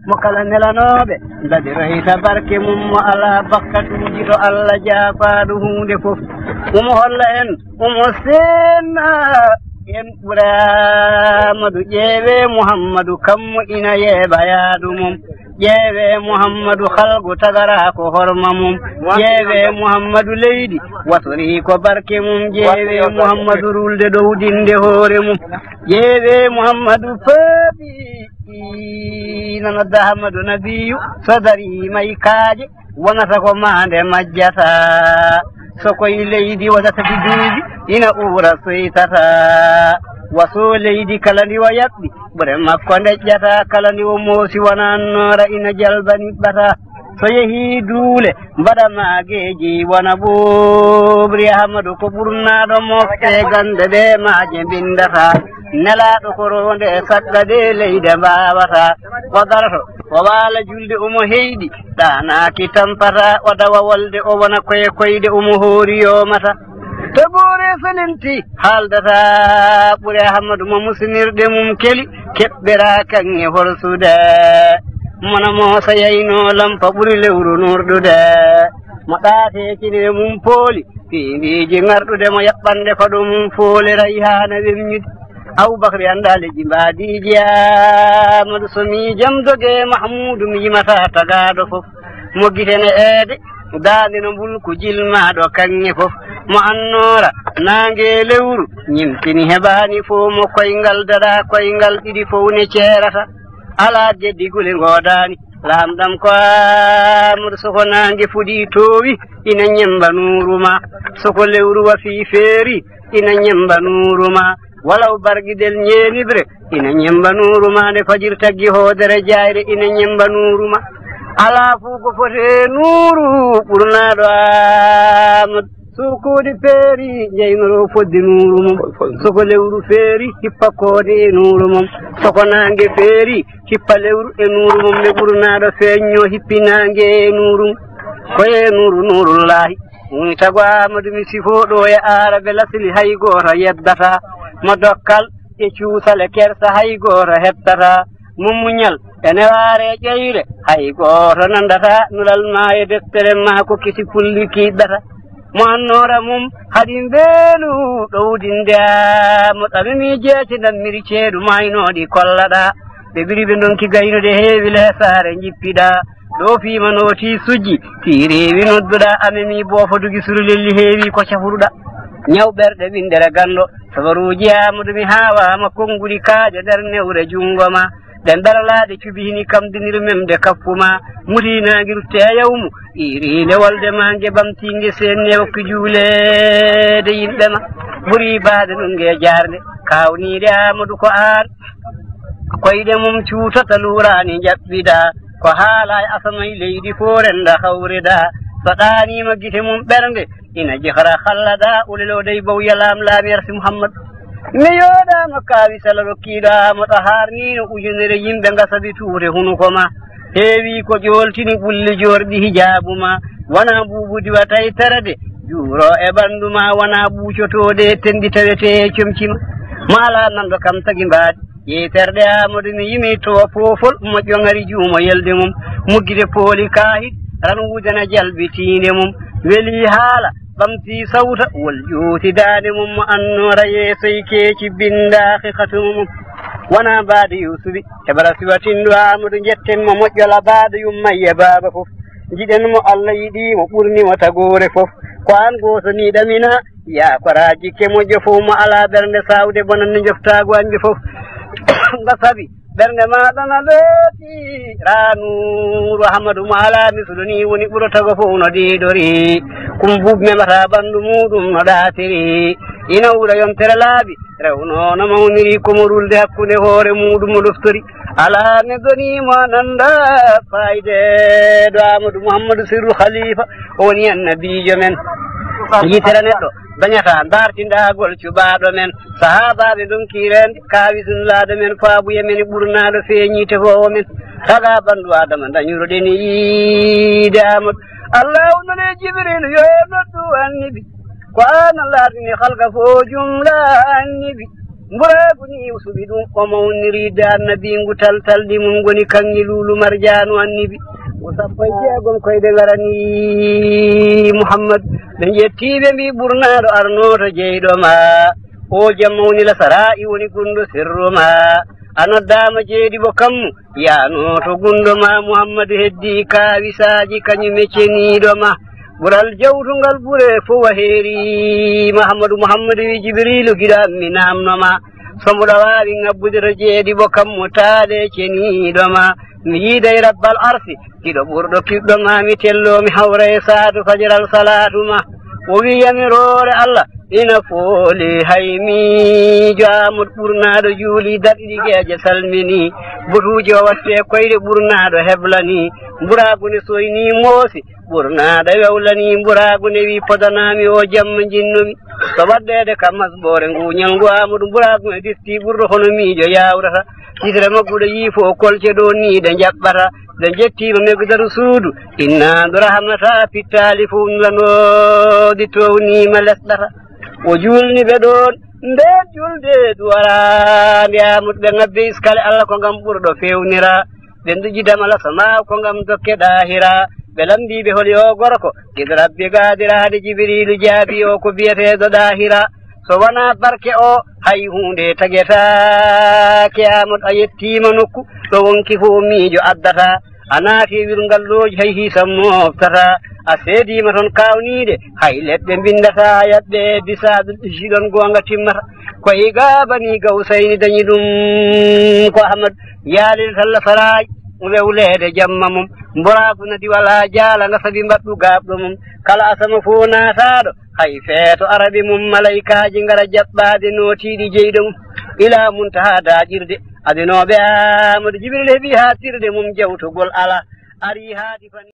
mokala melanoɓe dadi rohita barke mum mo ala bakkatuji to Allah jaafaɗo hunde fof umo holla en umo senna en ɓuramadou ƴeewe Mouhammadou kammo ina yeeɓa yaadu mum ƴeewe Mouhammadou halgo tagara ko horma mum ƴeewe Mouhammadou leydi watori ko barke mum ƴeewe Mouhammadou rulde ɗowdinde hoore mum ƴeewe Mouhammadou faaɓi nanodda Ahmadou Nabiyu so dari may kaaje wonata ko mande majjata sokoye leydi waɗatati duuɓi ina uura soytata waso leydi kala ndi o yaɓɓi ɓure makko deƴƴata kala ndi o moosi wona noora ina jalbani ɓata so yehi duule mbaɗa maageji wona ɓoɓri Ahmadou ko ɓurnaɗo mofte gande ɗe maaje mbindata nelaɗo ko ronde sagga de leyde mbawata o darto o waala julde omo heyɗi ɗanaki tampata o dawa wolde o wona koye koyde omo hoori yomata to ɓoore felenti haaldata ɓure Ahmadou mo musinirɗe mum keli keɓɓera kanŋe horsude mona mo so yayno lampa ɓuri lewru nurɗude mo ɗaatekine mum pooli fimbiji ngarɗude mo yaɓɓande faɗo mum foolerayi hana wemñude Aboubacry anda leƴƴi mbadiji Ahmadou somi jam doge Mahmoudou mi yimata tagaɗo fof mo guitene eede dande no mbulku jilmaɗo kanŋe fof mo annora nangue lewru ñimtini heɓani fo mo koyngal daɗa koyngal ɗiɗi fowne ceerata ala jeddigule godani lamɗam ko Ahmadou soko nangue fuɗi towi ina ñemba nuruma soko lewru wafi feeri ina ñemba nuruma walaw barguidel ñeenibre ina ñemba nuruma nde fajir taggi hoodere jayre ina ñemba nuruma ala fuu ko fote nuru ɓurnaɗo Ahmadou sukudi feeri jeynoro fodde nuru mum soko lewru feeri hippa koode e nuru mum soko nangue feeri hippa lewru e nuru mum nde ɓurnaɗo feeñño hippi nangue e nuru mum koye nurullahi woni tago Ahmadou mi sifoɗo e arabe lasli hay goto yeddata mo dokkal e cuusale kersa hay goto hettata mummuñal ene waare ƴeyre hay goto nandata nulal ma e deftere ma ko kisi pulli kiɗɗata mo annora mum haɗi mbeelu ɗowdinde Ahmadou amimi jeeti dammiri ceeɗu maynoɗi kollaɗa ɓe ɓiri ɓe donki gaynude heewi leesare jippiɗa ɗo pimanoti sujji ti rewi nodduɗa amimi bofodugi surlelli heewi ko cafruɗa ñaw ɓerɗe windere gando sabaruji Ahmadou mi hawama konnguli kaaje nder newre jungo ma ɗen daralaɗe cubini kam dinir memde kappuma mutinagi rutte yawmu iri lewolde ma nge ɓamtingue senne wakki juulede yimɓe ma ɓuuri baade ɗum nge jarde kawnide Ahmadou ko an koyɗe mum cuutata lurani jaɓɓiɗa ko haala e asamay leydi fo renda hawrida so ɗanima guite mum ɓernde ina jihra hallaɗa ulelodey bow yalam laami arsi Mouhammadou mi yooɗama kaawi sala rokkiɗo Ahmadou harnino ujunere yimɓe gasaɓe tuure hunuko ma heewi ko ƴoltini ɓulli jorɗi hijabu ma wona ɓuɓudi watay terade juuro e ɓandu ma wona ɓuucotode tendi tawete e comcima mala nanɗo kam tagui mbaɗi yeyterɗe Ahmadou mi yimi to poofol moƴƴo ngari juumo yelde mum muggide pooli kaahit ran wudana jalbitinde mum weeli haala ɓamti sawta wol ƴooti dande mum mo annora yeesoy keeci binda hakikatumu mum wona mbaade yusuɓi heɓara siwatinɗo Ahmadou jettenmo moƴƴola baade yummayye baaba fof jiɗenmo Allah yiɗimo ɓurnimo tagore fof ko an gosoni ɗamina yakoraji ke moƴƴo fof mo ala ɓernde sawde bonanne joftago anje fof gasaɓi ɓernde maɗa na looti ranuru Ahmadou mo ala mislu ni woni ɓurotago fof no ɗiɗori kum bub memata ɓandu muɗum no ɗatiri ina wuura yontere laaɓi rewno no mawniri komo rulde hakkude hoore muɗum mo ɗoftori ala ne donimo nanda fayde ɗo Ahmadou Mouhammadou sirru khalifa o woni annabijo men yitere neɗɗo dañata dartindagol cuɓaɗo men sahabaɓe donkirende kawisunlaɗo men faabuye men ɓurnaɗo feeñite fowo men taga ɓandu adama dañuroɗen yiide Ahmadou Allah none Jibril yo noddu annibi ko an Allah latini halka fo jumla annibi mburabuni usubi ɗum o mawniride annabi ngu taltaldi mum goni kanŋi lulu marjanu annibi o sappo e jeegom koyde garani Muhammad ɓe jettiɓe mbi ɓurnaɗo arnoto jeyɗoma o jam mawnila sara'i woni gunɗo sirruma a noddama jeeɗi bo kammu yanoto gunɗoma Muhammadu heddi kawisaji kañume ceniɗoma ɓural jawtugal ɓure fo wa heeri Muhammadu wi Jibrilu giɗo mi namnoma somoɗa wawi ngabbude to jeeɗi bo kammu taade ceniɗoma mi yiiday rabbal arsi kiɗo ɓurɗo kiɗɗoma mi tello mi hawra e saatu fajiral salatuma o wiyami roore Allah ina fooli hay miijo Amadou ɓurnaɗo juuli daɗɗiɗi geeje salmini botuji o watte koyɗe ɓurnaɗo heblani mburagune soyni moosi ɓurnaɗo wewlani mburagune wi podanami o jamma jinnomi to waddede kam masɓore nguñal ngu Amadou mburagune disti ɓurɗo hono miijo yawrata kisre magguɗo yiifo kolce ɗo ni ɗe jaɓɓata ɗe jettima megdaru suudu innadu rahmata pittali fo umlanodi townima lesɗata o julni ɓe ɗon nde julde duwara nde Amadou ɓe ngabbe iskale Allah ko ngam ɓurɗo fewnira ɓe duƴidamala sama ko ngam dokke ɗahira ɓe lambiɓe holi o gorko id rabbi gadirade Jibrilu jaabi o ko biyeteɗo ɗahira so wona barke o hay hunde taguetake Amadou a yettima nokku ɗo wonki fo miijo addata a naati wirngalloji hay hisam moftata a seedima toon kawnide hay leɗɗe bindata yaɓɓe bisaɗo jiɗon gonga timmata koye gabani Gawsayni dañi ɗum ko Ahmadou yaalide talla saraji wewlede jamma mum mboraguna diwala jaalanga saabi mbaɗɗu gaɓɗo mum kala asama fo naataɗo hay feeto araɓe mum malaikaji ngara jaɓɓade notiɗi jeyɗo mum ila muntaha daƴirde adenoɓe Amadou Jibril heeɓi ha tirde mum jawtugol ala ari haati fani